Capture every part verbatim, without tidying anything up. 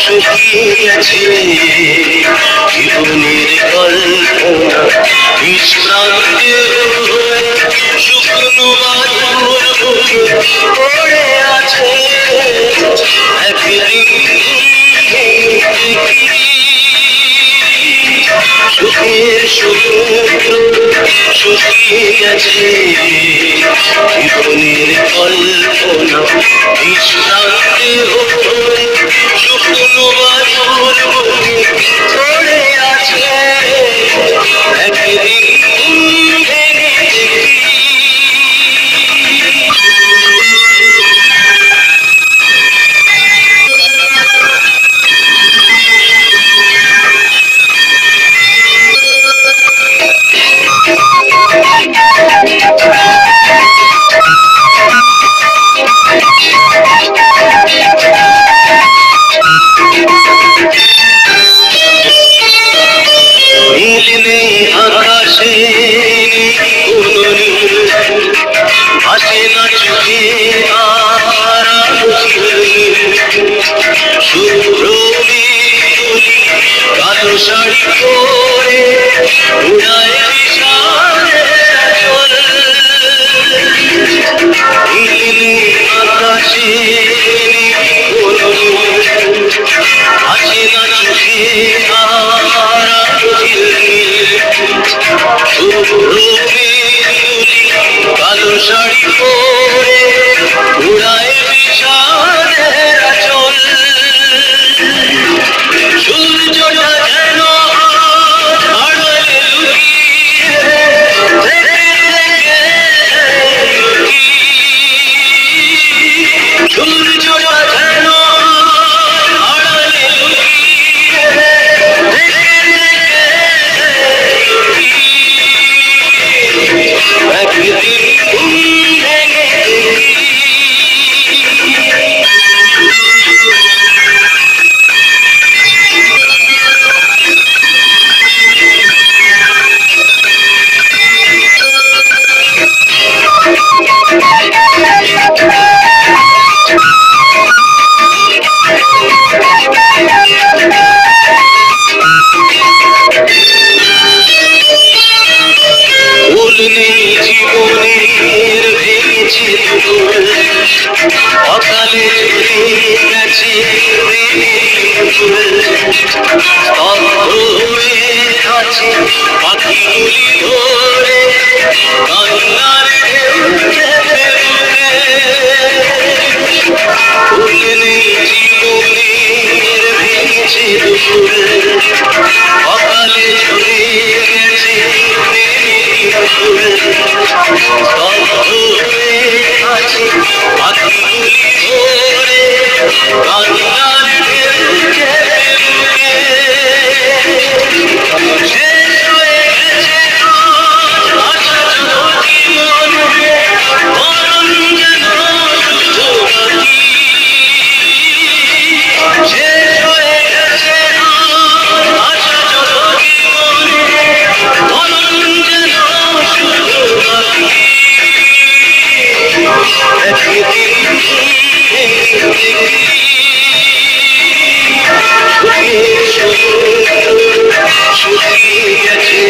শুকিয়েছে জীবনের কল্পনা নিষ্প্রান্তে শুকনো বালুর বুকে পড়ে আছে একদিন সুখের সমুদ্র শুকিয়েছে জীবনের কল্পনা নিষ্প্রান্তে শুকনো বালুর বুকে পড়ে আছে একদিন কালো শাড়ি পরে উড়ায় বিশালের আঁচল নীল আকাশে আছে না চোখে তারা ঝিলমিল শুভ্র মেরুলি কালো শাড়ি পরে উড়ায় বিশালের আঁচল সূর্যটা যেন আড়ালে লুকিয়ে সূর্যটা যেন আড়ালে লুকিয়ে একদিন ঘুম ভেঙে জীবনের ভেঙেছে দুপুর অকালে চলে গেছে স্তব্ধ হয়ে আছে পাখিগুলি ধরে কান্নার ঢেউ চেপে ফুল নেই জীবনের ভেঙেছে দুপুর অকালে চলে গেছে আছে পাখিগুলি ধরে কান্নার ঢেউ চেপে শেষ হয়ে গেছে আশা জীবনে মরণ যেন শুধু বাকি শেষ হয়ে গেছে আশা জীবনে মরণ যেন শুধু বাকি একদিন শুকিয়েছে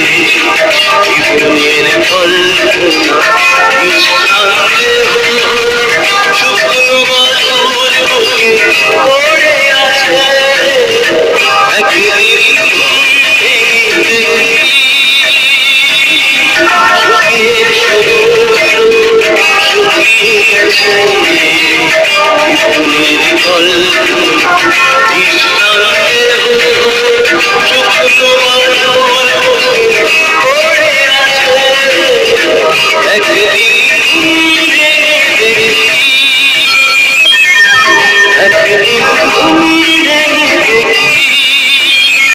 জীবনের কল্পনা নিঃশান্তে শুকনো বালুর বুকে পড়ে আছে একদিন সুখের সমুদ্র শুকিয়েছে জীবনের কল্পনা নিঃশান্তে শুকনো বালুর বুকে পড়ে আছে একদিন